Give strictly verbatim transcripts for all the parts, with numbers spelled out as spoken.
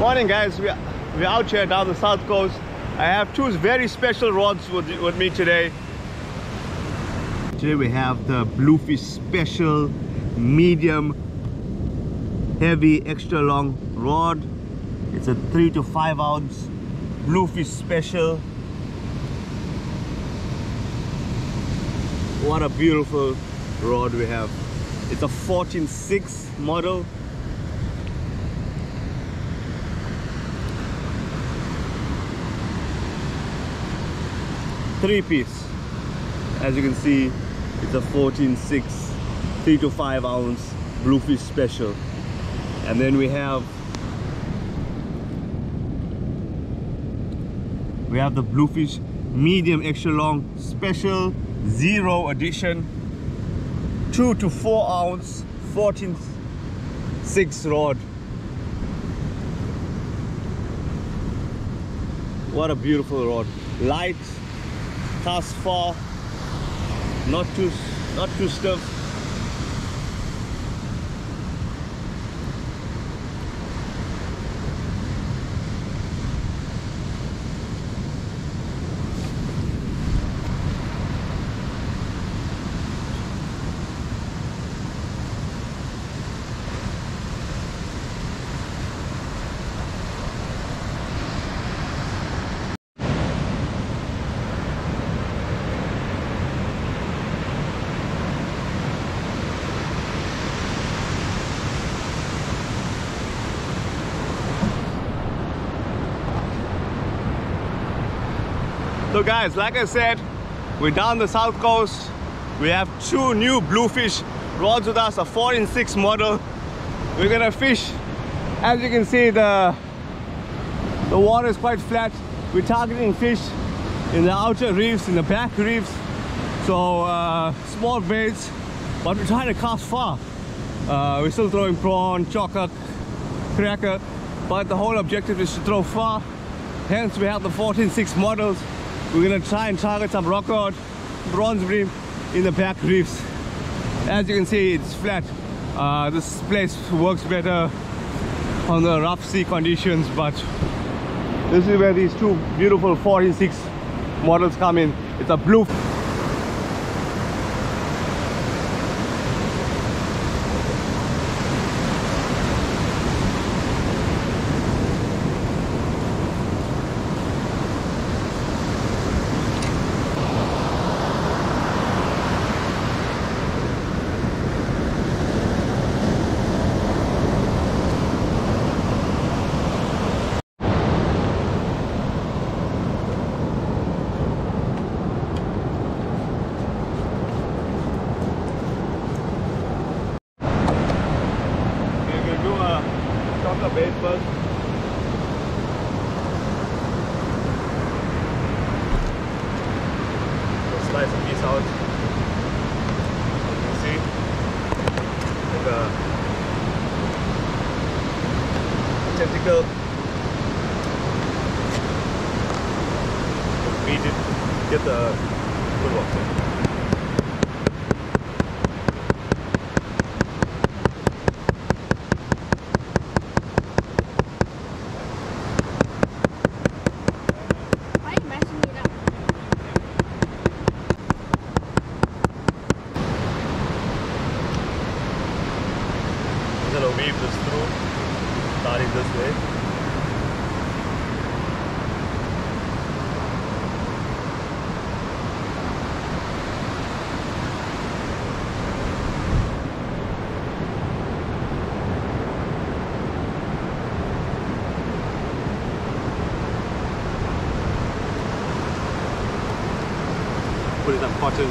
morning, guys. We are, we're out here down the south coast. I have two very special rods with, with me today. Today we have the Bluefish Special Medium Heavy Extra Long Rod. It's a three to five ounce Bluefish Special. What a beautiful rod we have. It's a fourteen six model. Three piece. As you can see, it's a fourteen six, three to five ounce Bluefish Special. And then we have we have the Bluefish Medium Extra Long Special Zero Edition, two to four ounce fourteen six rod. What a beautiful rod. Light, casts far, not too not too stiff. So guys, like I said, we're down the south coast. We have two new Bluefish rods with us, a fourteen six model. We're gonna fish. As you can see, the the water is quite flat. We're targeting fish in the outer reefs, in the back reefs. So uh, small baits, but we're trying to cast far. Uh, we're still throwing prawn, chocker, cracker, but the whole objective is to throw far. Hence we have the fourteen six models. We're gonna try and target some rock rod, bronze bream in the back reefs. As you can see, it's flat. Uh, this place works better on the rough sea conditions, but this is where these two beautiful fourteen six models come in. It's a blue. Bait first. We'll slice a piece out. You can see like a tentacle. Beat it, get the good one. Weave this through, starting this way. Put it on cotton.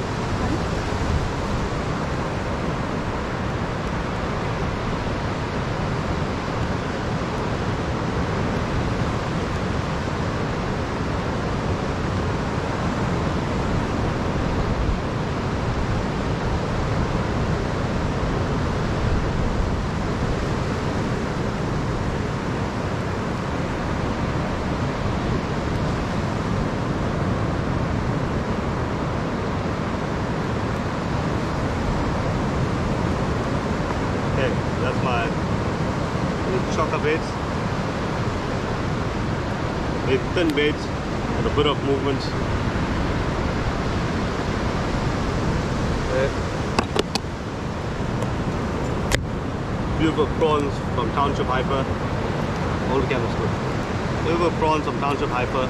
That's my chocker bait. Very thin baits with a bit of movement. There. Beautiful prawns from Township Hyper. All the cameras good. Beautiful prawns from Township Hyper.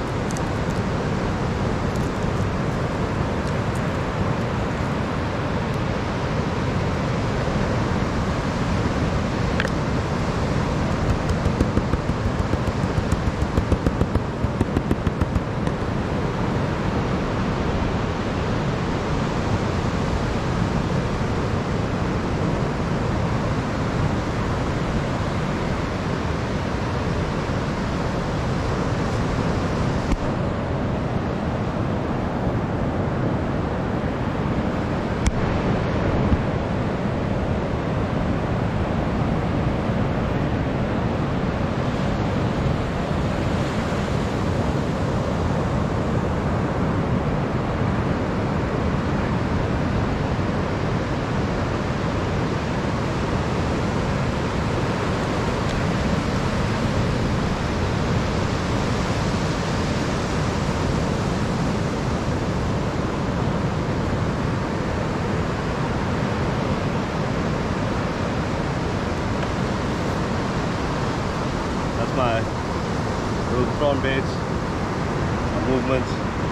My little prawn baits, movements.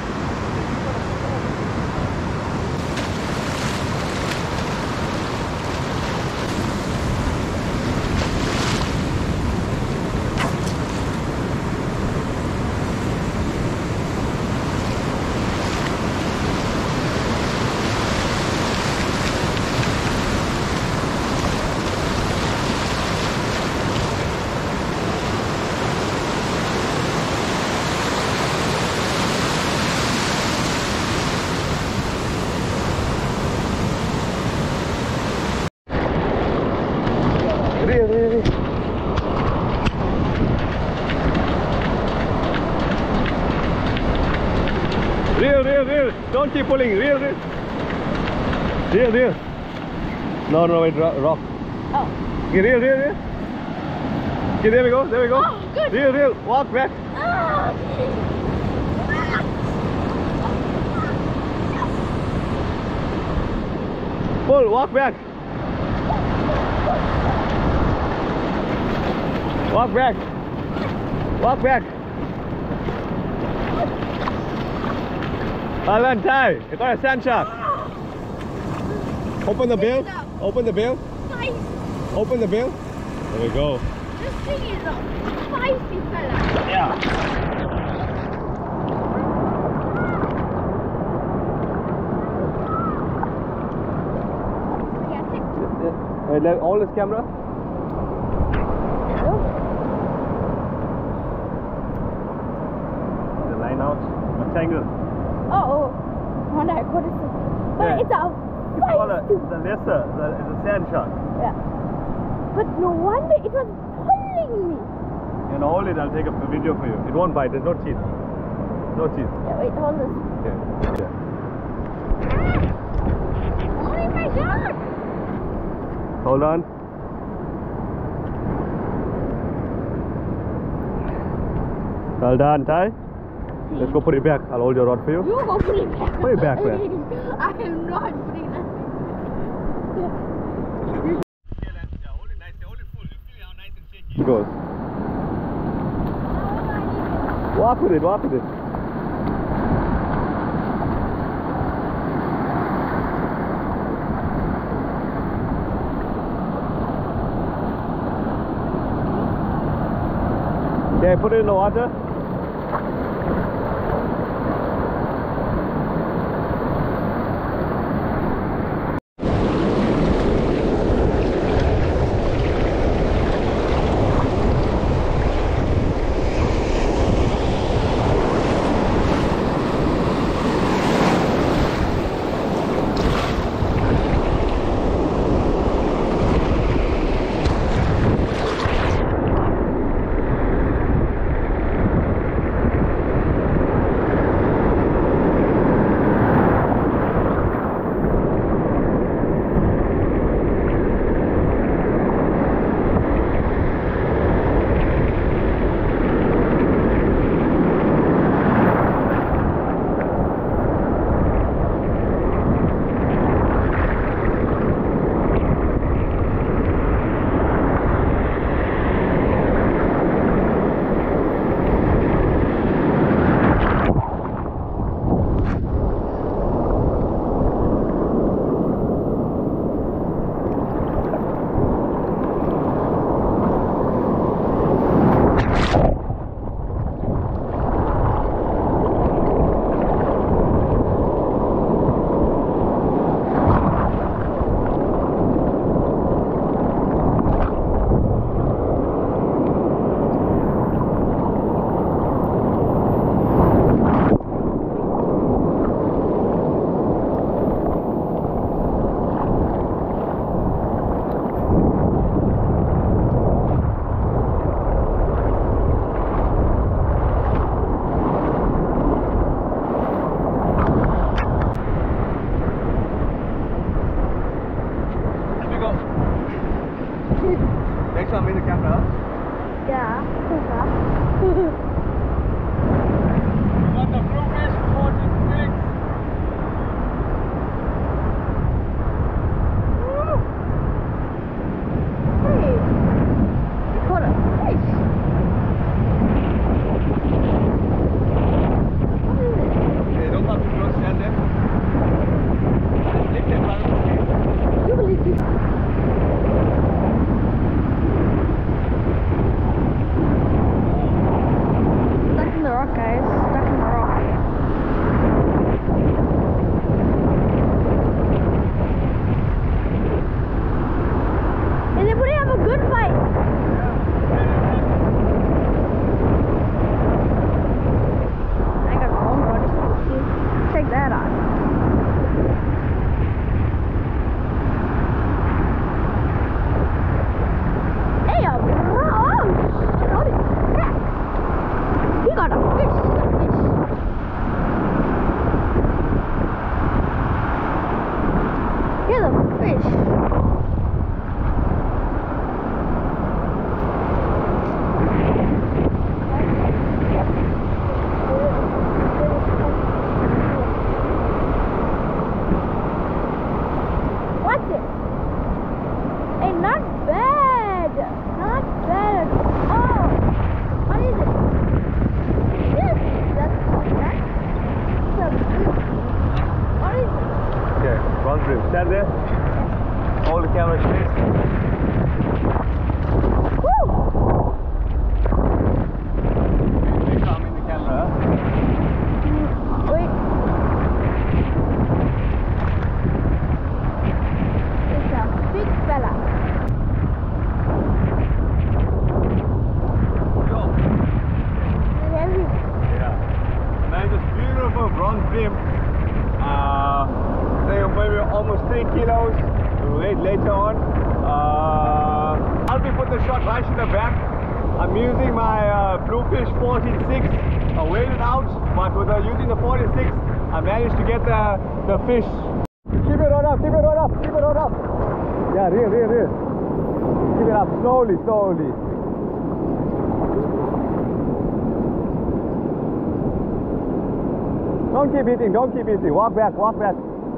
Reel, reel, reel. Reel, reel, reel. Don't keep pulling. Reel, reel. Reel, reel. No, no, wait, rock. Oh. Okay, reel, reel, reel. Okay, there we go, there we go. Oh, good. Reel, reel. Walk back. Oh. Pull, walk back. Walk back. Walk back. Alan, tie. You got a sand shark. Open the bill. Open the bill. Nice. Open the bill. There we go. This thing is a spicy fella. Yeah. Yeah, Hey, all this camera. The line out. Rectangle. Oh, oh. Wonder what is it? But Yeah. it's a It's called a, it's a lesser. It's a, it's a sand shark. Yeah. But no wonder it was pulling me. You know, hold it. I'll take a video for you. It won't bite. There's no teeth. No teeth. Yeah, wait, hold this. Yeah. Yeah. Oh my god! Hold on. Well done, Ty. Let's go put it back. I'll hold your rod for you. You go put it back. Put it back, man. I am not putting that. Hold it nice. Hold it full. You feel how nice and shaky it goes. Walk with it. Walk with it. Okay, put it in the water. got the Bluefish forty-six. Hey, we caught a fish. What is it? Okay, don't come too close, stand there. Just lift it, brother. You believe it? Stuck in the rock, guys. Stuck in the rock. Is it putting up a good fight? I got a phone call just to see. Check that out. Hey, uh, bro! Holy crap! He got a fish. He got a fish. Here's a fish. What's it? Hey, not bad. Not bad. Oh, what is it? Yes, that's not bad. What is it? Okay, bronze bream. Stand there. Hold the camera straight. Woo! Big arm in the camera. Wait. It's a big fella. Go. It's heavy. Yeah. Man, this beautiful bronze bream. Uh, they maybe almost three kilos. We'll wait later on. Uh, I'll be putting the shot right in the back. I'm using my uh, Bluefish forty-six. I weighted out, but with uh, using the forty-six, I managed to get the the fish. Keep it on up, keep it on up, keep it on up. Yeah, reel, reel, reel. Keep it up slowly, slowly. Don't keep eating, don't keep eating. Walk back, walk back.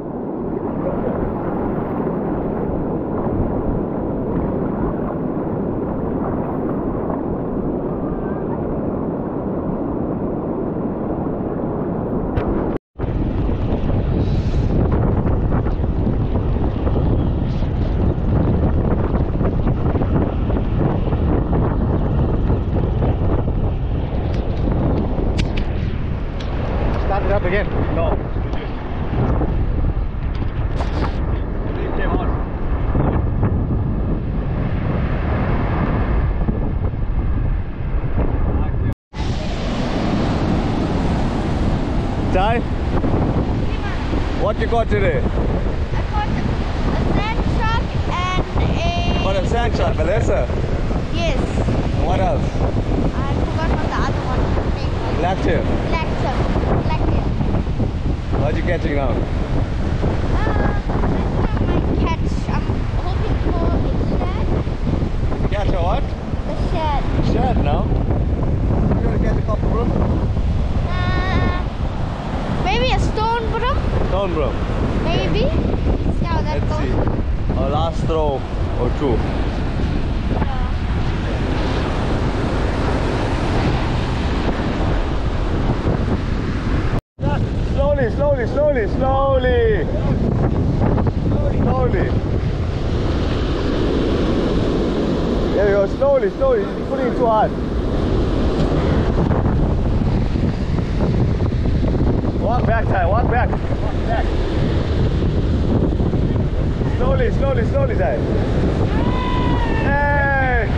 Start it up again. No. It came out. Ty, what you got today? I caught a sand shark and a... Got a sand shark, Melissa. Yes. What else? I forgot what the other one name was. Lactive. Lactum. Lactum. What are you catching now? Uh, this time I catch, I'm hoping for a shad. Catch a what? A shad. Shad now. You gonna catch a couple, bro? Uh, maybe a stone broom? Stone, bro. Maybe. See how that Let's goes. see. Our last throw or two. Slowly, slowly, slowly, slowly. Slowly. There we go, slowly, slowly. You're putting it too hard. Walk back, Ty, walk back. Walk back. Slowly, slowly, slowly, Ty. Hey!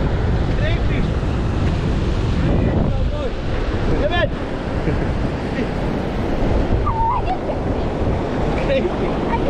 Come in! I